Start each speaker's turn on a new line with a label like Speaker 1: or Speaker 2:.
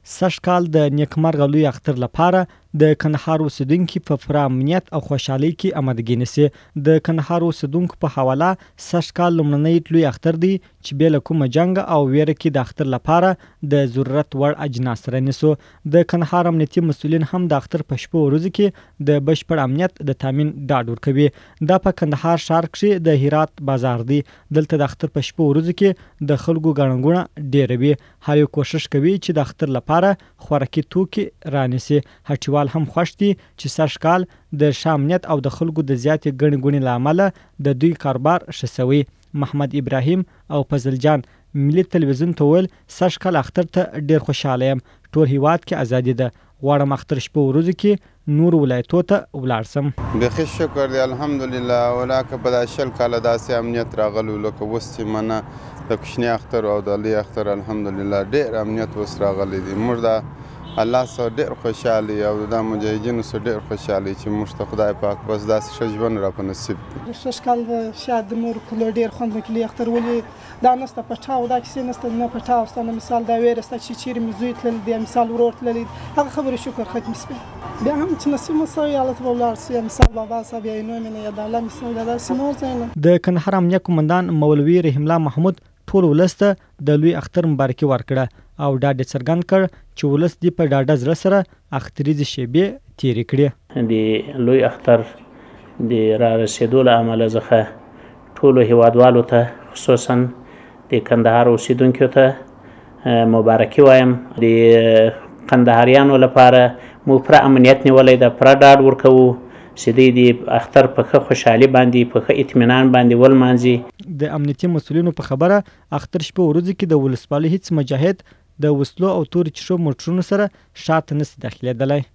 Speaker 1: سږ کال د نیکمرغه لوی اختر لپاره د کندهار اوسیدونکي په پوره امنیت او خوشحالۍ کې آمادګي نیسي. د کندهار اوسیدونکو په حواله سږ کال لومړنی لوی اختر دی چې بې له کومه جنګ او ویره کې د اختر لپاره د ضرورت وړ اجناس سره نیسو. د کندهار امنیتي مسؤلین هم د اختر په شپو ورځو کې د بشپړ امنیت د تامین ډاډ ورکوي. دا په کندهار ښار کښې د هرات بازار دی. دلته د اختر په شپو ورځو کې د خلکو ګڼه ګوڼه ډیره وي. هر یو کوشش کوي چې د اختر لپاره خوراکي توکي رانیسي. هټیوال هم خوښ دي چې سږ کال د ښه امنیت او د خلکو د زیاتې ګڼې ګوڼې له امله د دوی کاروبار ښه سوی. محمد ابراهیم او فضل جان ملي تلویزیون ته وویل سږ کال اختر ته ډیر خوشحاله یم. ټول هیواد کې ازادي ده. غواړم اختر شپو ورځو کې نور ولایتو ته ولاړ سم.
Speaker 2: بیخي شکر دی الحمدلله. ولاکه په دا شل کاله داسې امنیت راغلی لکه اوس چې منه د کوچني اختر او د لوی اختر الحمدلله ډېر امنیت اوس راغلی دی. موږ دا الله سره ډېر خوشحاله یو او دا مجاهدینو سره ډېر خوشحاله چې موږ ته خدای پاک بس داسې ښه ژوند راپه نصیب کړي.
Speaker 3: سږ کال شاید د نورو کلو ډېر خوند وکړي لوی اختر ولې دا نسته پټاو دا کیسې نسته نه پټاو سته نه مثال دا ویره سته چې چیرې مې زوی تللی دی مثال ورور تللی هغه خبرې شکر ختمې سوې. بیا هم چې نصیب مو سوی الله ته به ولاړ سو یا مثال بابا صاحب یا نوم یې نه یا د الله مې سوی دا داسې نور ځای نه.
Speaker 1: د کندهار امنیه قومندان مولوي رحیم الله محمود ټول ولس ته د لوی اختر مبارکي ورکړه او ډاډ یې څرګند کړ چې ولس دې په ډاډه زړه سره اختریزې شیبې تېرې کړي.
Speaker 4: د لوی اختر د را رسېدو له امله څخه ټولو هیوادوالو ته خصوصا د کندهار اوسیدونکو ته مبارکي وایم. د کندهاریانو لپاره مو پوره امنیت نیولی ده، پوره ډاډ ورکوو چې دوی د اختر په ښه خوشحالي باندې په ښه اطمینان باندې ولمانځي.
Speaker 1: د امنیتي مسؤلینو په خبره اختر شپه ورځو کې د ولسوالۍ هیڅ مجاهد د وسلو او تورې چیښو موټرونو سره شاته نسي داخلېدلی.